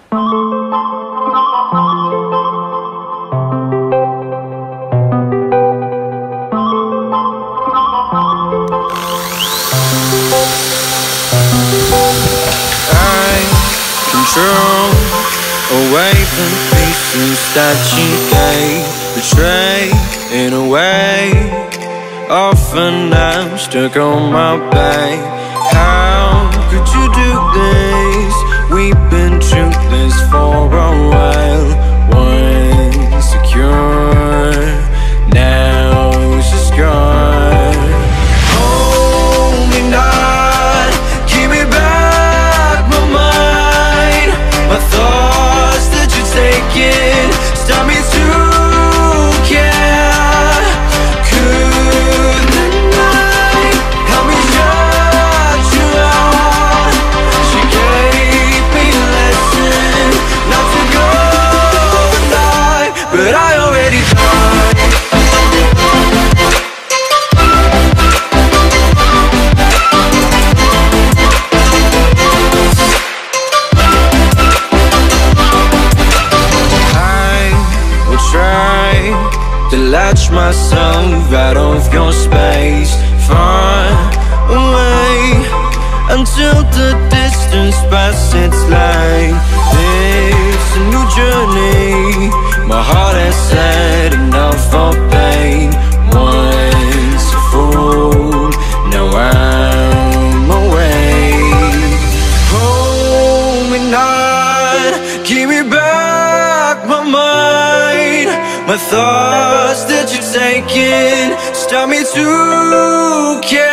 Control away from pieces that you gave, betrayed in a way. Often I'm stuck on my back. How could you do this? We've been through this for a while. Once secure, now it's just gone. Hold me not, give me back my mind. My thoughts that you're taking stop me to care. Could the night help me shut you out? She gave me a lesson not to go alive, but I already died. To latch myself out of your space, far away, until the distance passes. Like it's a new journey. My heart has said enough for pain. Once a fool, now I'm away. Hold me not, give me back my mind. My thoughts that you're taking stop me to care.